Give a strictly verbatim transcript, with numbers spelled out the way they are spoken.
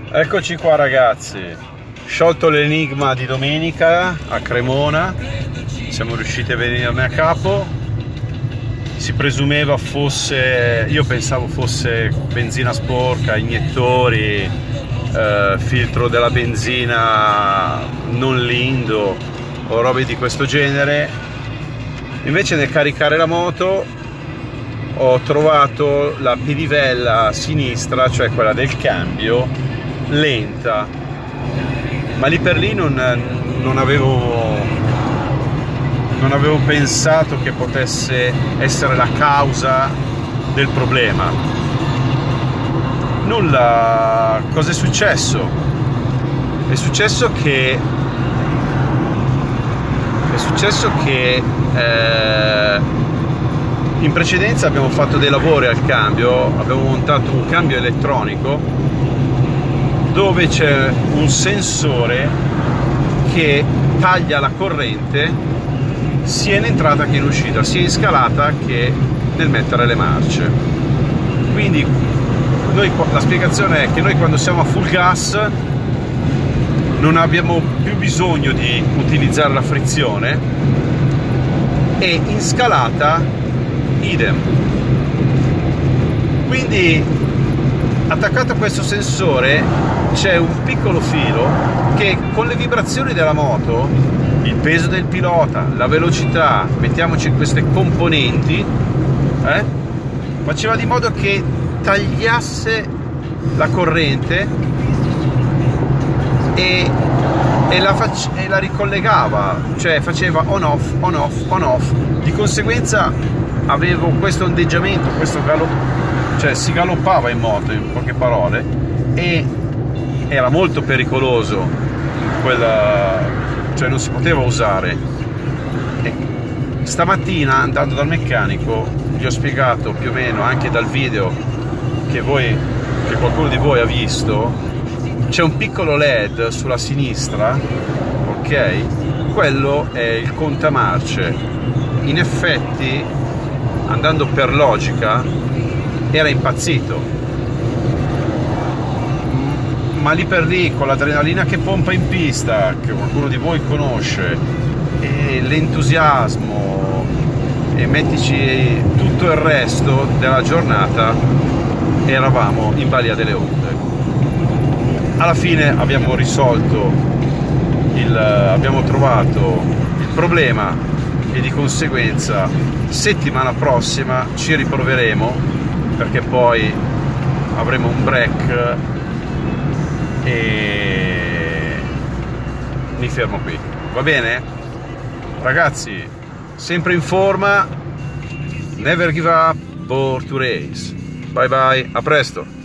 Eccoci qua ragazzi, sciolto l'enigma di domenica a Cremona, siamo riusciti a venirne a capo. Si presumeva fosse, io pensavo fosse benzina sporca, iniettori, eh, filtro della benzina non lindo o robe di questo genere. Invece nel caricare la moto ho trovato la pedivella sinistra, cioè quella del cambio, lenta, ma lì per lì non, non avevo non avevo pensato che potesse essere la causa del problema. Nulla. Cosa è successo? È successo che è successo che eh, in precedenza abbiamo fatto dei lavori al cambio, abbiamo montato un cambio elettronico dove c'è un sensore che taglia la corrente sia in entrata che in uscita, sia in scalata che nel mettere le marce. Quindi noi, la spiegazione è che noi quando siamo a full gas non abbiamo più bisogno di utilizzare la frizione e in scalata idem. Quindi attaccato a questo sensore c'è un piccolo filo che con le vibrazioni della moto, il peso del pilota, la velocità, mettiamoci queste componenti, eh, faceva di modo che tagliasse la corrente e, e, la, fac e la ricollegava, cioè faceva on off, on off, on off. Di conseguenza avevo questo ondeggiamento, questo galop, cioè si galoppava in moto, in poche parole, e era molto pericoloso quella, cioè non si poteva usare. E stamattina andando dal meccanico gli ho spiegato più o meno, anche dal video che voi, che qualcuno di voi ha visto, c'è un piccolo led sulla sinistra, ok? Quello è il contamarce. In effetti, andando per logica, era impazzito, ma lì per lì con l'adrenalina che pompa in pista, che qualcuno di voi conosce, e l'entusiasmo, e mettici tutto il resto della giornata, eravamo in balia delle onde. Alla fine abbiamo risolto il, abbiamo trovato il problema e di conseguenza settimana prossima ci riproveremo, perché poi avremo un break e mi fermo qui. Va bene? Ragazzi, sempre in forma, never give up, born to race. Bye bye, a presto!